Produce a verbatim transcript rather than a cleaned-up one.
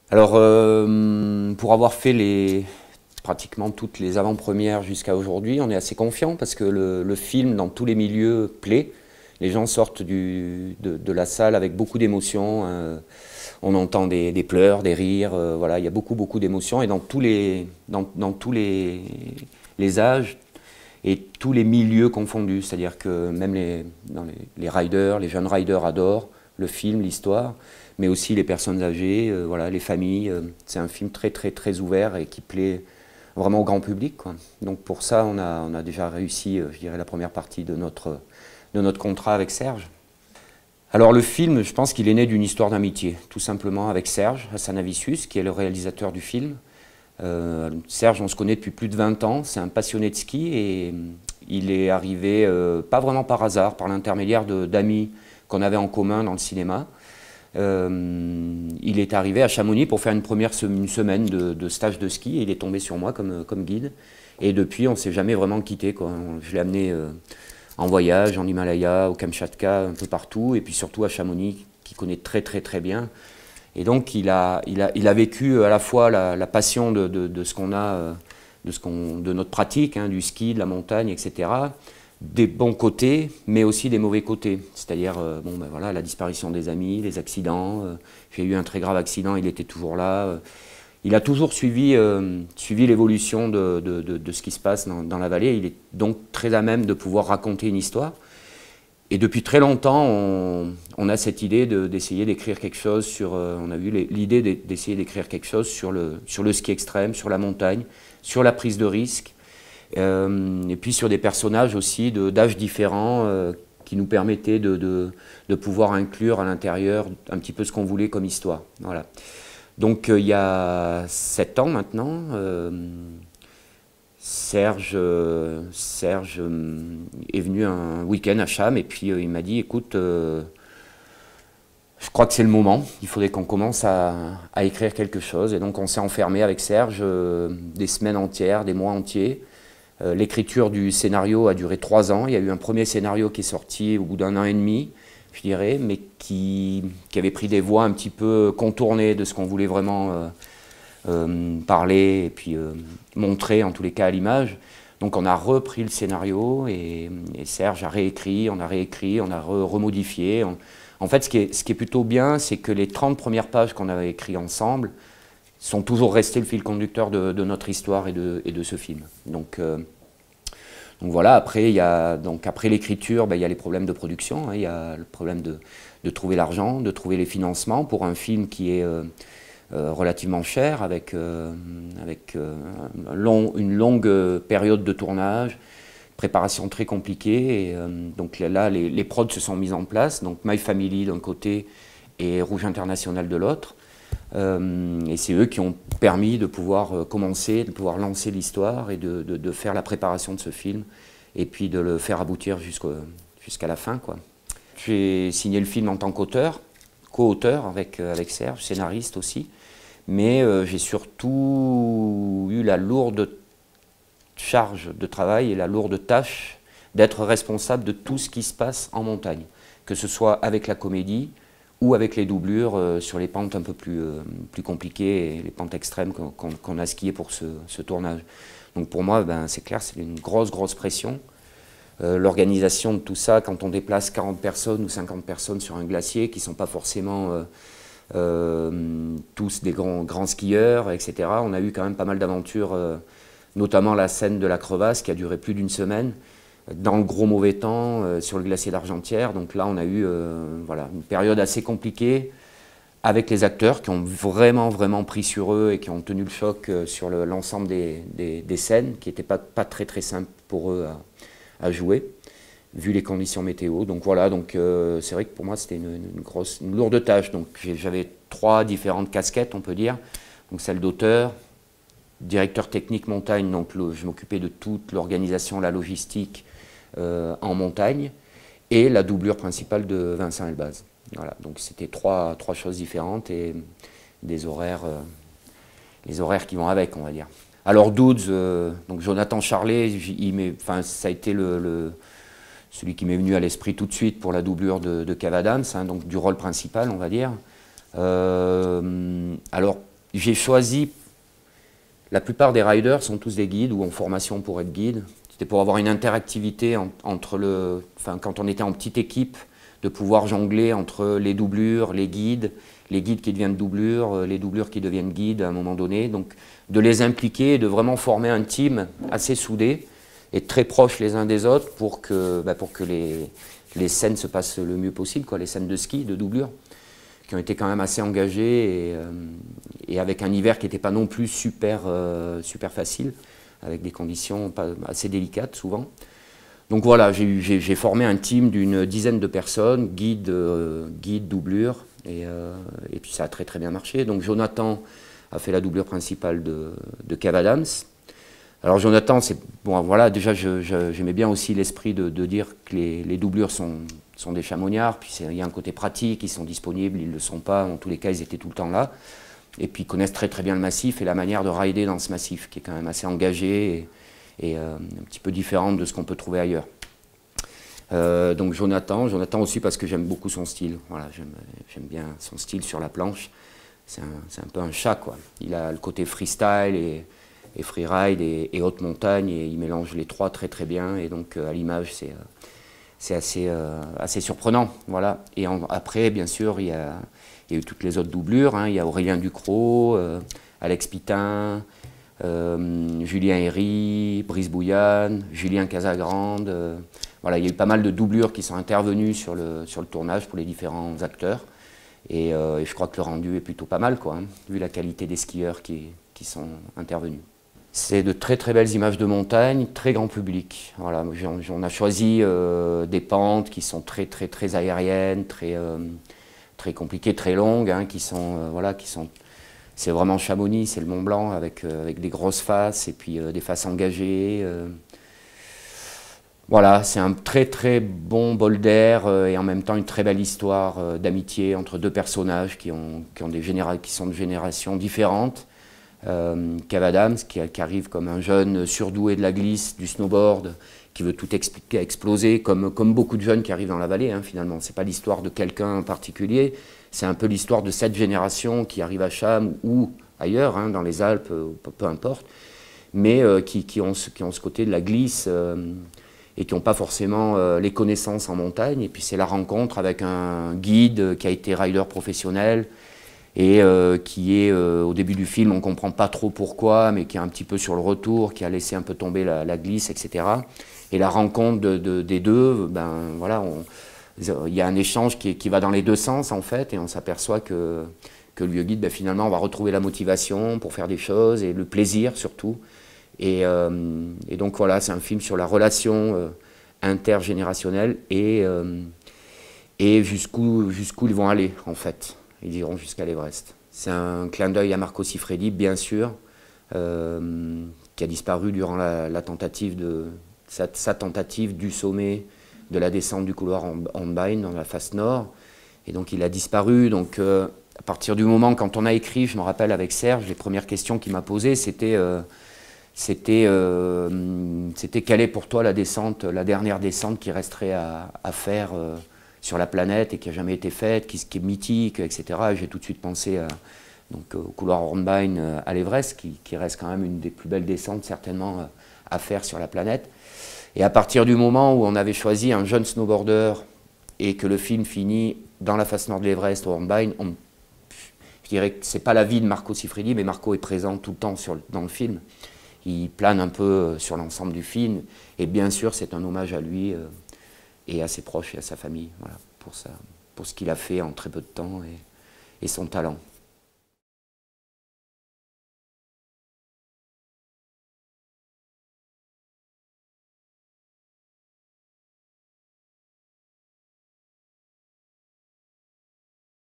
Alors, euh, pour avoir fait les, pratiquement toutes les avant-premières jusqu'à aujourd'hui, on est assez confiant parce que le, le film, dans tous les milieux, plaît. Les gens sortent du, de, de la salle avec beaucoup d'émotions. Euh, on entend des, des pleurs, des rires. Euh, voilà, il y a beaucoup, beaucoup d'émotions. Et dans tous les, dans, dans tous les, les âges et tous les milieux confondus. C'est-à-dire que même les, dans les, les riders, les jeunes riders adorent le film, l'histoire, mais aussi les personnes âgées, euh, voilà, les familles. Euh, c'est un film très, très, très ouvert et qui plaît vraiment au grand public, quoi. Donc pour ça, on a, on a déjà réussi, euh, je dirais, la première partie de notre, de notre contrat avec Serge. Alors le film, je pense qu'il est né d'une histoire d'amitié, tout simplement avec Serge Hassanavicius, qui est le réalisateur du film. Euh, Serge, on se connaît depuis plus de vingt ans, c'est un passionné de ski et il est arrivé, euh, pas vraiment par hasard, par l'intermédiaire d'amis qu'on avait en commun dans le cinéma. Euh, il est arrivé à Chamonix pour faire une première se une semaine de, de stage de ski et il est tombé sur moi comme, comme guide. Et depuis, on ne s'est jamais vraiment quitté, quoi. Je l'ai amené euh, en voyage, en Himalaya, au Kamchatka, un peu partout, et puis surtout à Chamonix, qu'il connaît très très très bien. Et donc il a, il a, il a vécu à la fois la, la passion de, de, de ce qu'on a, de, ce qu'on, de notre pratique, hein, du ski, de la montagne, et cetera, des bons côtés, mais aussi des mauvais côtés. C'est-à-dire euh, bon, ben voilà, la disparition des amis, les accidents. Euh, j'ai eu un très grave accident, il était toujours là. Euh, il a toujours suivi, euh, suivi l'évolution de, de, de, de ce qui se passe dans, dans la vallée. Il est donc très à même de pouvoir raconter une histoire. Et depuis très longtemps, on, on a cette idée d'essayer de, d'écrire quelque chose sur... Euh, on a eu l'idée d'essayer d'écrire quelque chose sur le, sur le ski extrême, sur la montagne, sur la prise de risque, euh, et puis sur des personnages aussi d'âges différents euh, qui nous permettaient de, de, de pouvoir inclure à l'intérieur un petit peu ce qu'on voulait comme histoire. Voilà. Donc euh, il y a sept ans maintenant, euh, Serge, euh, Serge euh, est venu un week-end à Cham et puis euh, il m'a dit, écoute, euh, je crois que c'est le moment, il faudrait qu'on commence à, à écrire quelque chose. Et donc on s'est enfermé avec Serge euh, des semaines entières, des mois entiers. Euh, L'écriture du scénario a duré trois ans. Il y a eu un premier scénario qui est sorti au bout d'un an et demi, je dirais, mais qui, qui avait pris des voies un petit peu contournées de ce qu'on voulait vraiment euh, euh, parler et puis euh, montrer, en tous les cas, à l'image. Donc on a repris le scénario et, et Serge a réécrit, on a réécrit, on a re remodifié. On, en fait, ce qui est, ce qui est plutôt bien, c'est que les trente premières pages qu'on avait écrites ensemble sont toujours restées le fil conducteur de, de notre histoire et de, et de ce film. Donc, euh, donc voilà, après, il y a, donc après l'écriture, ben, il y a les problèmes de production, hein, il y a le problème de, de trouver l'argent, de trouver les financements pour un film qui est euh, euh, relativement cher, avec, euh, avec euh, un long, une longue période de tournage, préparation très compliquée. Et, euh, donc là, les, les prods se sont mis en place, donc My Family d'un côté et Rouge International de l'autre. Euh, et c'est eux qui ont permis de pouvoir euh, commencer, de pouvoir lancer l'histoire et de, de, de faire la préparation de ce film et puis de le faire aboutir jusqu'à jusqu'à la fin, quoi. J'ai signé le film en tant qu'auteur, co-auteur avec, euh, avec Serge, scénariste aussi, mais euh, j'ai surtout eu la lourde charge de travail et la lourde tâche d'être responsable de tout ce qui se passe en montagne, que ce soit avec la comédie ou avec les doublures euh, sur les pentes un peu plus, euh, plus compliquées et les pentes extrêmes qu'on qu'on, qu'on a skiées pour ce, ce tournage. Donc pour moi, ben, c'est clair, c'est une grosse, grosse pression. Euh, L'organisation de tout ça, quand on déplace quarante personnes ou cinquante personnes sur un glacier, qui ne sont pas forcément euh, euh, tous des grands, grands skieurs, et cetera. On a eu quand même pas mal d'aventures, euh, notamment la scène de la crevasse qui a duré plus d'une semaine, dans le gros mauvais temps, euh, sur le glacier d'Argentière. Donc là, on a eu euh, voilà, une période assez compliquée avec les acteurs qui ont vraiment, vraiment pris sur eux et qui ont tenu le choc euh, sur l'ensemble le, des, des, des scènes, qui n'étaient pas, pas très, très simples pour eux à, à jouer, vu les conditions météo. Donc voilà, donc euh, c'est vrai que pour moi, c'était une, une grosse, une lourde tâche. Donc j'avais trois différentes casquettes, on peut dire. Donc celle d'auteur, directeur technique montagne, donc le, je m'occupais de toute l'organisation, la logistique, Euh, en montagne, et la doublure principale de Vincent Elbaz. Voilà, donc c'était trois, trois choses différentes et des horaires, euh, les horaires qui vont avec, on va dire. Alors Douds, euh, donc Jonathan Charlet, il enfin, ça a été le, le, celui qui m'est venu à l'esprit tout de suite pour la doublure de, de Kev Adams, hein, donc du rôle principal, on va dire. Euh, alors j'ai choisi, la plupart des riders sont tous des guides ou en formation pour être guide. C'était pour avoir une interactivité en, entre le, enfin, quand on était en petite équipe, de pouvoir jongler entre les doublures, les guides, les guides qui deviennent doublures, les doublures qui deviennent guides à un moment donné. Donc de les impliquer, de vraiment former un team assez soudé et très proches les uns des autres pour que, bah, pour que les, les scènes se passent le mieux possible, quoi, les scènes de ski, de doublure, qui ont été quand même assez engagées et, euh, et avec un hiver qui n'était pas non plus super, euh, super facile, avec des conditions pas, assez délicates souvent. Donc voilà, j'ai formé un team d'une dizaine de personnes, guides, euh, guide, doublure, et, euh, et puis ça a très très bien marché. Donc Jonathan a fait la doublure principale de, de Kev Adams. Alors Jonathan, c'est bon, voilà, déjà j'aimais bien aussi l'esprit de, de dire que les, les doublures sont, sont des chamoniards, puis il y a un côté pratique, ils sont disponibles, ils ne le sont pas, en tous les cas ils étaient tout le temps là. Et puis ils connaissent très très bien le massif et la manière de rider dans ce massif, qui est quand même assez engagé et, et euh, un petit peu différente de ce qu'on peut trouver ailleurs. Euh, donc Jonathan, Jonathan aussi parce que j'aime beaucoup son style, voilà, j'aime bien son style sur la planche, c'est un, un peu un chat quoi. Il a le côté freestyle et, et freeride et, et haute montagne et il mélange les trois très très bien et donc euh, à l'image c'est euh, c'est assez, euh, assez surprenant, voilà. Et en, après bien sûr il y a, il y a eu toutes les autres doublures, hein. Il y a Aurélien Ducrot, euh, Alex Pitin, Euh, Julien Herry, Brice Bouillane, Julien Casagrande. Euh, voilà, il y a eu pas mal de doublures qui sont intervenues sur le, sur le tournage pour les différents acteurs. Et, euh, et je crois que le rendu est plutôt pas mal, quoi, hein, vu la qualité des skieurs qui, qui sont intervenus. C'est de très très belles images de montagne, très grand public. Voilà, on a choisi euh, des pentes qui sont très très très aériennes, très, euh, très compliquées, très longues, hein, qui sont, euh, voilà, qui sont c'est vraiment Chamonix, c'est le Mont Blanc avec, euh, avec des grosses faces et puis euh, des faces engagées. Euh. Voilà, c'est un très très bon bol d'air euh, et en même temps une très belle histoire euh, d'amitié entre deux personnages qui, ont, qui, ont des généra qui sont de générations différentes. Euh, Kev Adams qui, qui arrive comme un jeune surdoué de la glisse, du snowboard, qui veut tout expliquer, exploser, comme, comme beaucoup de jeunes qui arrivent dans la vallée, hein, finalement. Ce n'est pas l'histoire de quelqu'un en particulier, c'est un peu l'histoire de cette génération qui arrive à Cham ou ailleurs, hein, dans les Alpes, peu, peu importe, mais euh, qui, qui, ont ce, qui ont ce côté de la glisse euh, et qui n'ont pas forcément euh, les connaissances en montagne. Et puis c'est la rencontre avec un guide qui a été rider professionnel et euh, qui est, euh, au début du film, on ne comprend pas trop pourquoi, mais qui est un petit peu sur le retour, qui a laissé un peu tomber la, la glisse, et cetera. Et la rencontre de, de, des deux, ben voilà, on, il y a un échange qui, qui va dans les deux sens en fait, et on s'aperçoit que, que le vieux guide, ben, finalement, on va retrouver la motivation pour faire des choses, et le plaisir surtout. Et, euh, et donc voilà, c'est un film sur la relation euh, intergénérationnelle et, euh, et jusqu'où jusqu'où ils vont aller en fait. Ils iront jusqu'à l'Everest. C'est un clin d'œil à Marco Siffredi, bien sûr, euh, qui a disparu durant la, la tentative de, sa, sa tentative du sommet de la descente du couloir Hornbein dans la face nord. Et donc il a disparu. Donc euh, à partir du moment, quand on a écrit, je me rappelle avec Serge, les premières questions qu'il m'a posées, c'était euh, c'était euh, c'était quelle est pour toi la descente, la dernière descente qui resterait à, à faire euh, sur la planète et qui n'a jamais été faite, qui, qui est mythique, et cetera. J'ai tout de suite pensé à, donc, au couloir Hornbein à l'Everest, qui, qui reste quand même une des plus belles descentes certainement à faire sur la planète. Et à partir du moment où on avait choisi un jeune snowboarder et que le film finit dans la face nord de l'Everest au Hornbein, on, je dirais que ce n'est pas la vie de Marco Siffredi, mais Marco est présent tout le temps sur, dans le film. Il plane un peu sur l'ensemble du film, et bien sûr c'est un hommage à lui euh, et à ses proches et à sa famille, voilà, pour, sa, pour ce qu'il a fait en très peu de temps et, et son talent.